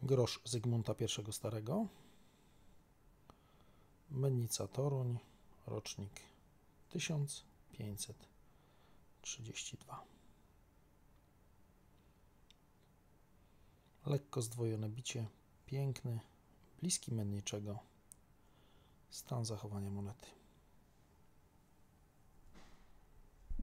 grosz Zygmunta I Starego, Mennica Toruń, rocznik 1532. Lekko zdwojone bicie, piękny, bliski menniczego stan zachowania monety.